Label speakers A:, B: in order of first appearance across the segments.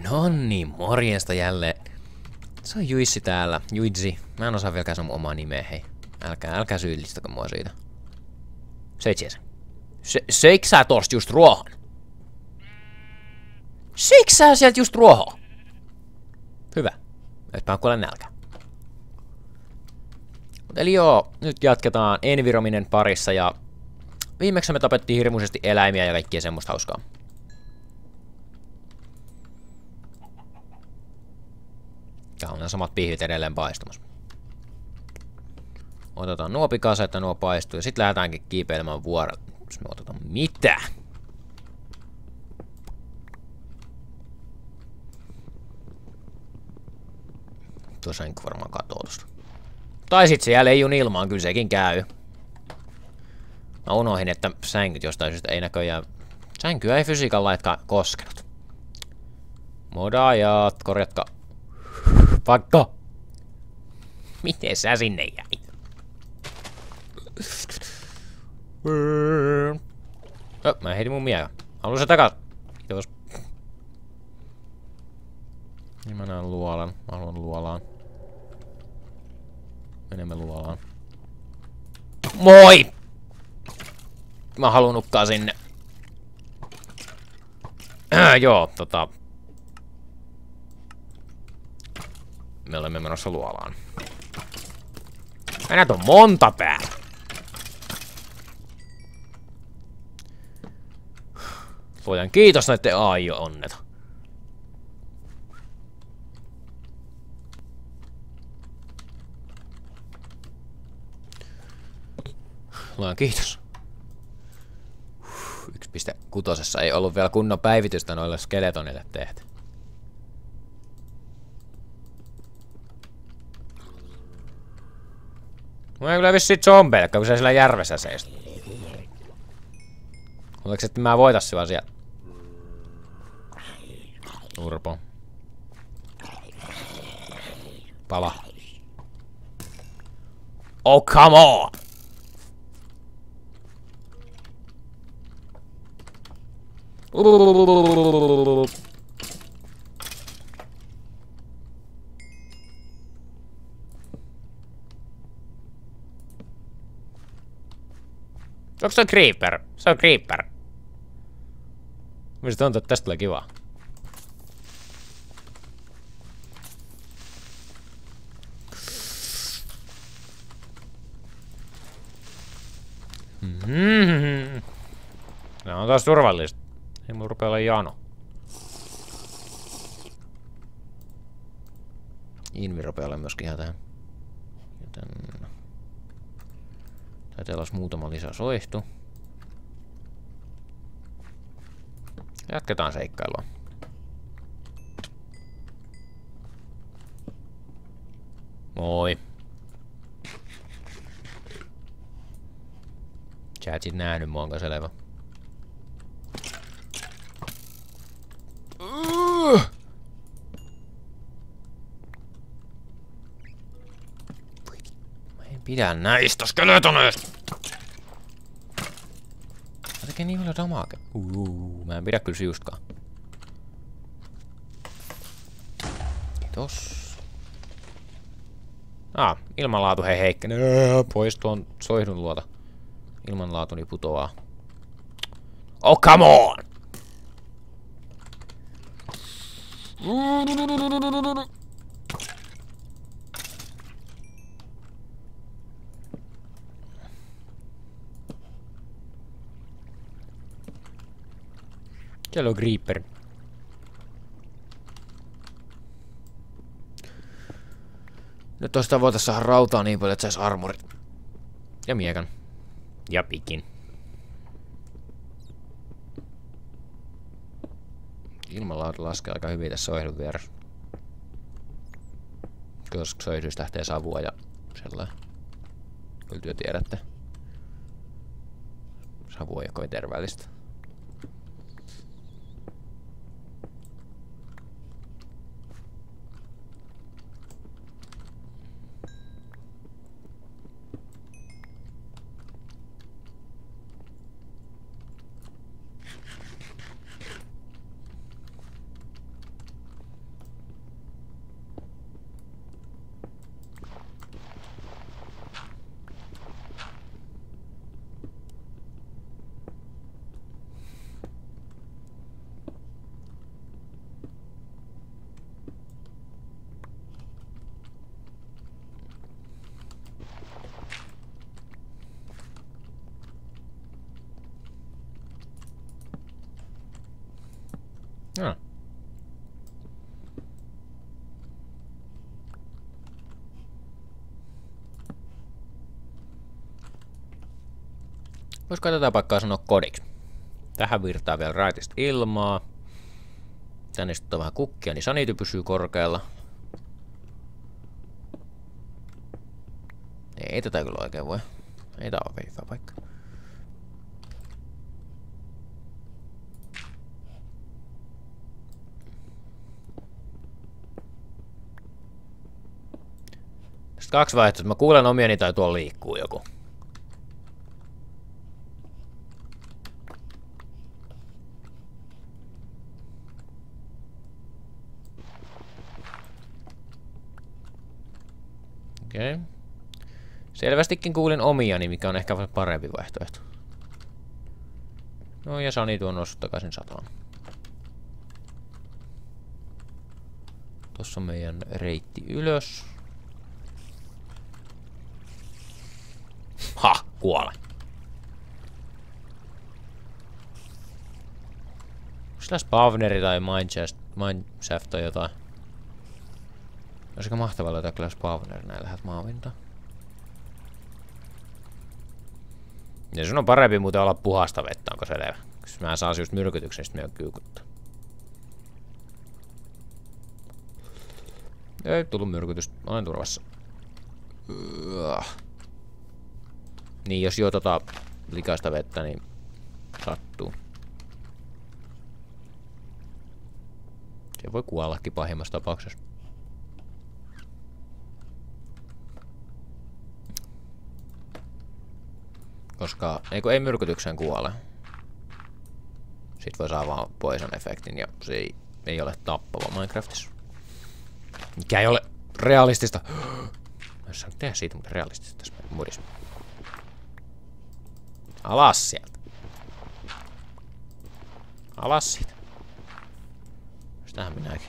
A: Nonni, morjesta jälleen. Se on Juissi täällä. Juitsi. Mä en osaa vieläkään sanoa omaa nimeä, hei. Älkää syyllistäkö mua siitä. Seitsemäs. Seikö sä tosta just ruohon? Seikö sä sieltä just ruohon? Hyvä. Et mä kuulen nälkä. Eli joo, nyt jatketaan Envirominen parissa ja viimeksi me tapettiin hirmuisesti eläimiä ja kaikkia semmoista hauskaa. Täällä on nämä samat pihvit edelleen paistumassa. Otetaan nuo pikasa, että nuo paistuu ja sit lähdetäänkin kiipeilemään vuorelle. Jos me otetaan mitä? Tuo sänky varmaan katoo tosta. Tai sit se jää leijun ilmaan, kyllä sekin käy. Mä unohdin, että sänkyt jostain syystä ei näköjään... Sänkyä ei fysiikan laitkaan koskenut. Modaajat, korjatkaa. Vaikka! Miten sä sinne jäit? Mä heitin mun miehen. Haluan se takas. Kiitos. Niin mä näen luolan. Mä haluan luolaan. Menemme luolaan. Moi! Mä haluan nukkaa sinne. Joo, me olemme menossa luolaan. Näitä on monta päällä. Luojan kiitos näitten AI-onneta. Luojan kiitos. 1.6 ei ollut vielä kunnon päivitystä noille skeletonille tehty. Mä ei kyllä vissiin zombeille, kun se siellä järvessä seisoo. Oliko että mä voitais sua siellä? Urpo. Pala. Oh, come on! Onko se creeper? Se on creeper. Mielestäni tuntuu, että tästä tulee kivaa. Nämä on taas turvallista. Ei mun rupea olla jano. Invi rupeaa olla myöskin ihan tähän. Joten... Taitaa olla muutama lisä soihtu. Jatketaan seikkailua. Moi. Sä et sit nähnyt mua, onko selvä? Mä en pidä näistä skeletoneista! Mä tekee niin paljon damage. Mä en pidä kyllä siustkaan. Kiitos. Ilmanlaatu hei heikkenee. Pois tuon soihdun luota. Ilmanlaatuni putoaa. Oh, come on! Siellä on creeper. Nyt tosta voitais saada rautaa niin paljon, että sais armorit. Ja miekan. Ja pikin. Ilmanlaatu laskee aika hyvin tässä soihdun vieressä. Koska soihduista lähtee savua ja sellainen. Kyllä työ tiedätte. Savu ei ole kovin terveellistä. Voisiko tätä paikkaa sanoa kodiksi? Tähän virtaa vielä raitista ilmaa. Tänne sitten on vähän kukkia, niin sanity pysyy korkealla. Ei tätä kyllä oikein voi. Ei tää ole hyvä paikka. Sitten 2 vaihtoehtoa. Mä kuulen omieni tai tuolla liikkuu joku. Okei. Okay. Selvästikin kuulin omiani, mikä on ehkä parempi vaihtoehto. No ja Sani tuon noussut takaisin sataan. Tossa on meidän reitti ylös. Ha! Kuole! Onko sillä spawneri tai mineshaft tai jotain? Olisiko mahtavaa löytää kyllä spawneri näin lähet maavintaan? Ja sun on parempi muuten olla puhasta vettä, onko selvä? Jos mä saan just myrkytyksen, sit me on kyykuttaa. Ei tullut myrkytystä, olen turvassa. Niin, jos juo likaista vettä, niin sattuu. Se voi kuollakin pahimmassa tapauksessa. Koska ei myrkytykseen kuole. Sit voi saa vaan poison-efektin ja se ei ole tappava Minecraftissa. Mikä ei ole realistista. Mä en saa tehdä siitä, mutta realistista tässä muodissa. Alas sieltä. Alas siitä. Sitähän minäkin.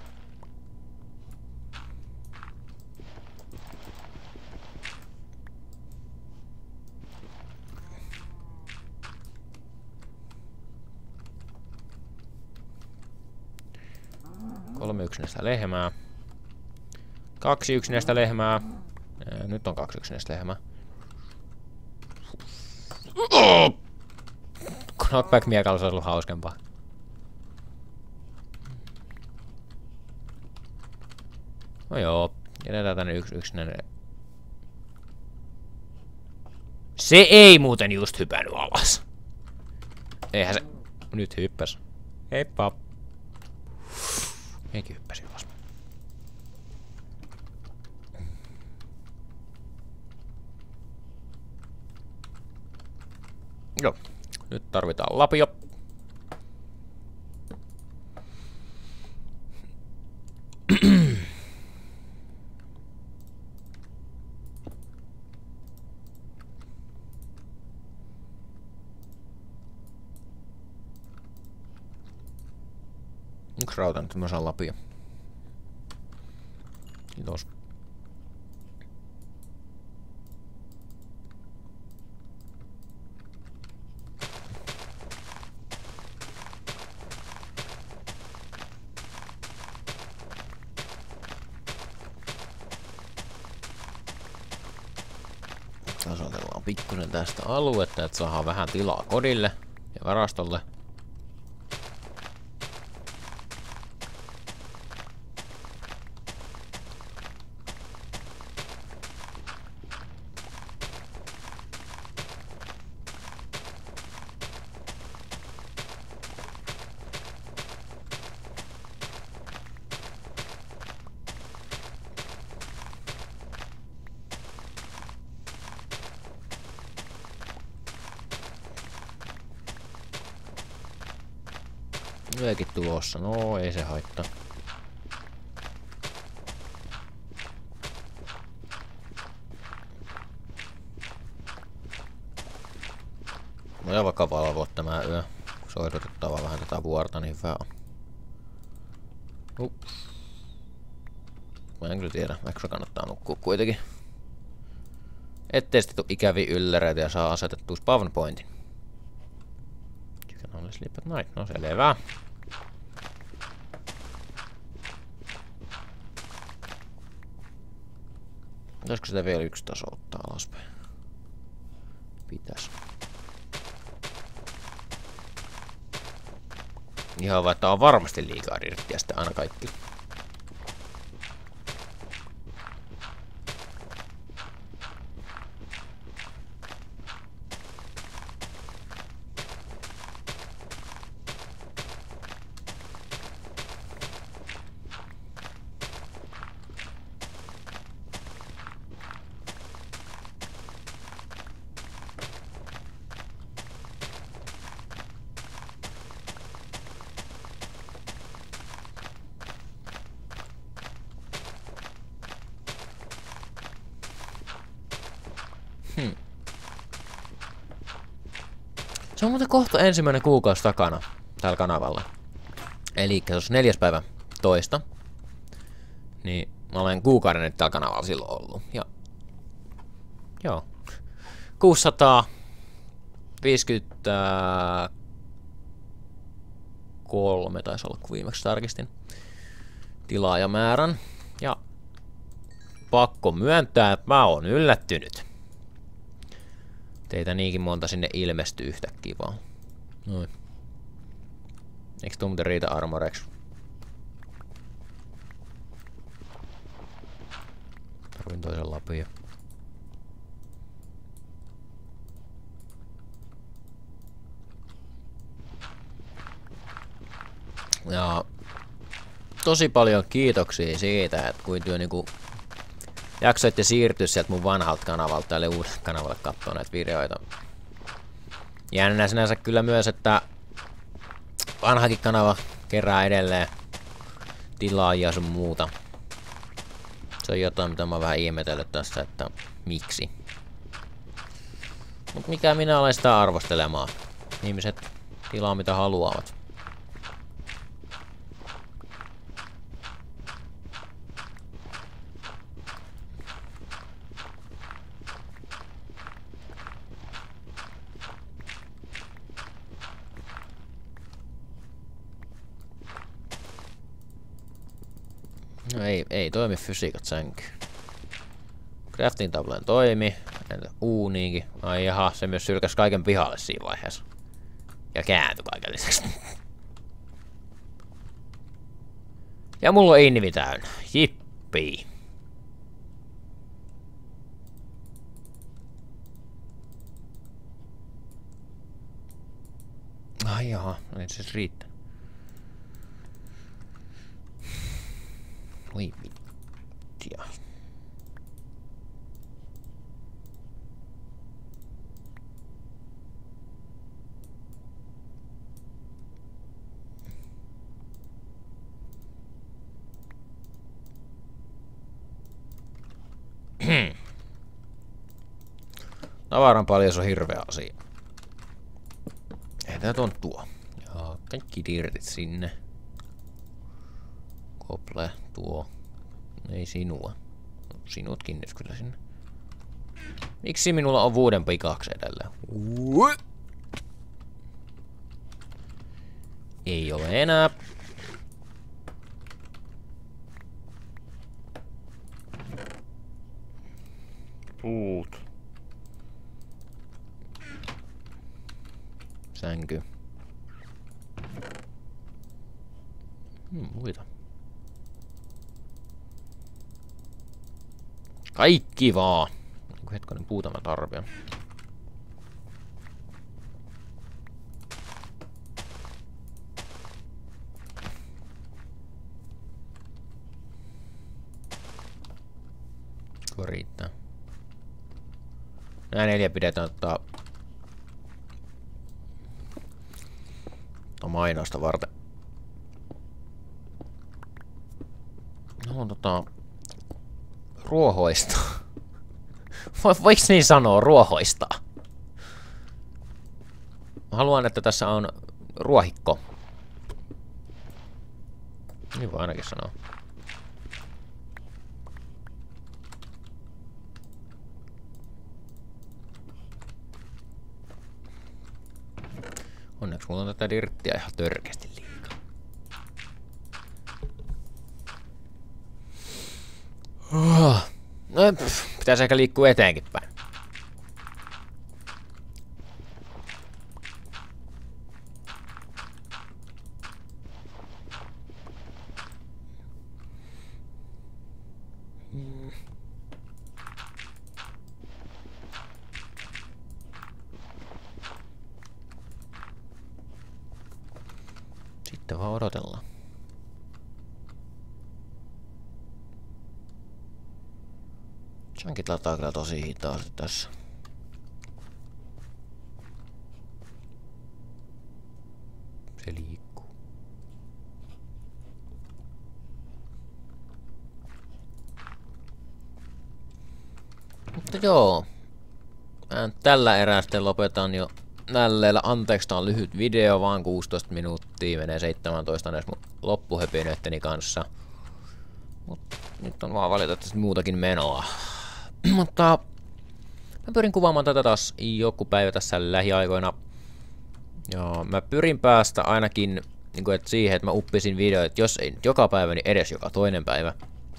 A: Kolme yksinäistä lehmää. 2 yksinäistä lehmää. Nyt on 2 yksinäistä lehmää. Knockback-miekalla olisi ollut hauskempaa. No joo, jätetään tänne yksinäinen. Se ei muuten just hypännyt alas. Eihän se nyt hyppäs. Heippa. Eikin hyppäsi alas. Joo, nyt tarvitaan lapio. Yksi rauta nyt mä saan lapio. Kiitos. Tasoitellaan pikkusen tästä aluetta, että saadaan vähän tilaa kodille ja varastolle. Yökin tulossa, no ei se haittaa. Voidaan vaikka valvoa tämä yö. Kun se on odotettava vähän tätä vuorta, niin hyvä on. Mä en kyllä tiedä, eikö se kannattaa nukkua kuitenkin. Ettei sitten tuu ikäviä ylläreitä ja saa asetettua spawn pointin. You can only sleep at night, no selvä. Pitäisikö sitä vielä yksi taso ottaa alaspäin? Pitäis. Ihan vaan, että on varmasti liikaa dirttiä sitten aina kaikki. Se on muuten kohta ensimmäinen kuukausi takana tällä kanavalla. Eli se olisi 4. päivä toista. Niin mä olen kuukauden nyt tällä kanavalla silloin ollut. Ja joo. 653 taisi olla, kun viimeksi tarkistin tilaajamäärän. Ja pakko myöntää, että mä oon yllättynyt. Teitä niinkin monta sinne ilmestyy yhtäkkiä vaan. Noin. Eiks tuu muuten riitä armoreksi? Tarvin toisen lapia. Ja tosi paljon kiitoksia siitä, että kuin työ niinku jaksoitte siirtyä sieltä mun vanhalta kanavalta tälle uudelle kanavalle kattoo näitä videoita. Jännä sinänsä kyllä myös, että vanhakin kanava kerää edelleen tilaajia sun muuta. Se on jotain, mitä mä oon vähän ihmetellyt tässä, että miksi. Mut mikä minä olen sitä arvostelemaan. Ihmiset tilaa mitä haluavat. No ei toimi fysiikat sänky. Crafting tableen toimi. Entä uuniinkin. Ai jaha, se myös sylkäs kaiken pihalle siinä vaiheessa. Ja kääntyi kaiken lisäksi. Ja mulla on innivi täynnä. Jippii. Ai jaha, no ei se siis riittää. Voi vittia. Tavaran paljon on hirveä asia. Ei tää on tuo. Ja kaikki dirtit sinne. Kople, tuo. Ei sinua. Sinutkin nyt kyllä sinne. Miksi minulla on vuoden pikaksi edelleen? Ei ole enää. Puut. Sänky. Muita. Kaikki vaan. Hetkonen puuta mä tarvitsen. Tuo riittää. Nää 4 pidetään ottaa mainosta varten. No ruohoista. Voiko niin sanoa ruohoista? Mä haluan, että tässä on ruohikko. Niin voi ainakin sanoa. Onneksi mulla on tätä dirttiä ihan törkeästi liikaa. No, pitäisi ehkä liikkua eteenkin päin. Sitten vaan odotellaan. Chunkit lataa kyllä tosi hitaasti tässä. Se liikkuu. Mutta joo. Mä tällä erää sitten lopetan jo nälleellä. Anteeksi, tää on lyhyt video, vaan 16 minuuttia. Menee 17 näissä mun loppuhöpinöitteni kanssa. Mut nyt on vaan valitettavasti muutakin menoa. Mutta mä pyrin kuvaamaan tätä taas joku päivä tässä lähiaikoina. Ja mä pyrin päästä ainakin niin että siihen, että mä uppisin videoita, jos ei nyt joka päivä, niin edes joka toinen päivä.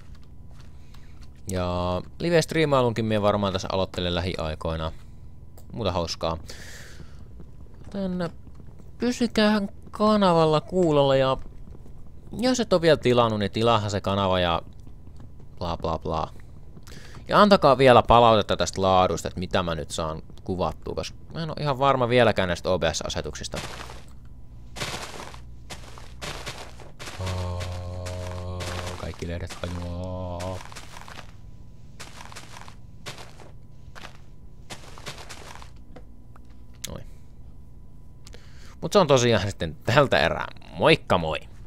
A: Ja live-striimailunkin minä varmaan tässä aloittelen lähiaikoina. Muuta hauskaa. Joten pysykäähän kanavalla kuulolla ja jos et ole vielä tilannut, niin tilaahan se kanava ja bla bla bla. Ja antakaa vielä palautetta tästä laadusta, että mitä mä nyt saan kuvattua, koska mä en ole ihan varma vieläkään näistä OBS-asetuksista. Kaikki lehdet hajoaa. Noin. Mut se on tosiaan sitten tältä erää. Moikka moi!